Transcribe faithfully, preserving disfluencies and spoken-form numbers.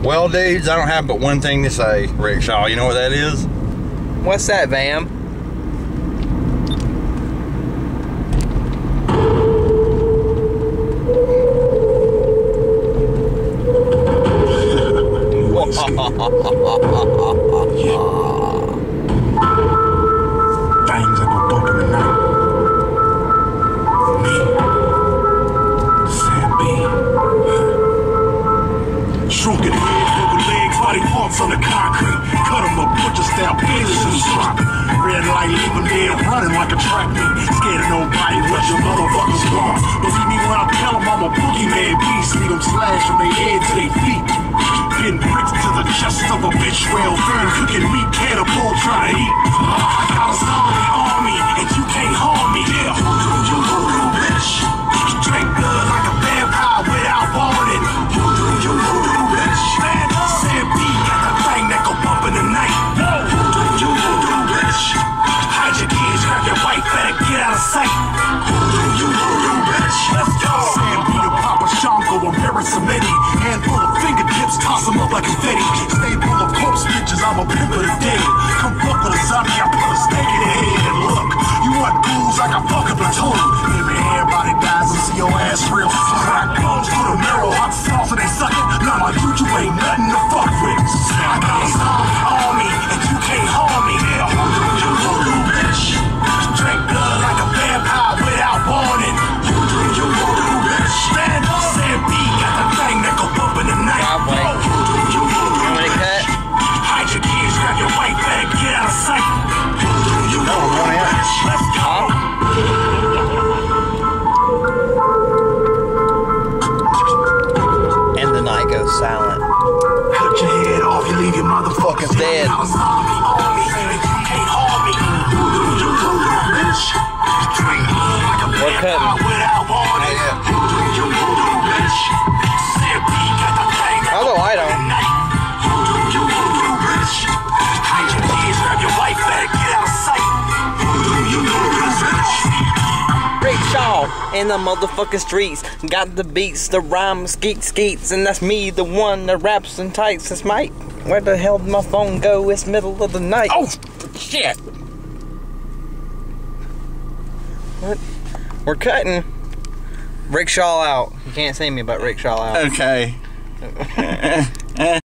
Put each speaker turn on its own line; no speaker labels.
Well, dudes, I don't have but one thing to say, Rickshaw. You know what that is?
What's that, VAAM?
Things that go bump in the night. Me, Sam B. Shrunken head, double legs, body parts on the concrete. Cut them up, butcher style, pieces in the slop. Red light, leave them dead, running like a track meet. Scared of nobody, what your motherfuckers want. Believe me when I tell them I'm a boogeyman beast. See them slash from their head to their feet. Pin bricks to the chest of a bitch well thin. Cooking meat, catapult, trying to eat. I got a zombie army, and you can't harm me. Yeah, you voodoo bitch. Drink blood like a vampire without warning. You do you voodoo bitch. Man, Sam B got the thing that go bump in the night. You do you voodoo bitch. Hide your kids, grab your wife, better get out of sight. You do you voodoo bitch. Let's go. Sam B the Papa Shango, I'm very Semitic. Handful of fingertips, toss them up like confetti. Stay full of corpse bitches, I'm a pimp of the day. Come fuck with a zombie, I put a stake in their head. And look, you want booze like I fuck a platoon. Maybe everybody dies and see your ass real crack bones through the marrow, hot sauce and they suck it. Now my dude, you ain't nothing to fuck with. I got a zombie army, and you can't harm me. Yeah, you voodoo bitch. Drink blood like a vampire without warning. You do you voodoo bitch. Man, Sam B got the thing that go bump in the night. You do you voodoo bitch. Hide your kids, grab your wife, better get out of sight. You do you voodoo bitch. Let's go.
And the night goes silent.
Cut your head off, you leave your motherfuckers
dead. We're cutting. How's the light on? Rickshaw in the motherfucking streets. Got the beats, the rhyme, skeet skeets, and that's me, the one that raps and tights. That's Mike. Where the hell did my phone go? It's middle of the night. Oh shit! What? We're cutting. Rickshaw out. You can't see me, but Rickshaw out.
Okay.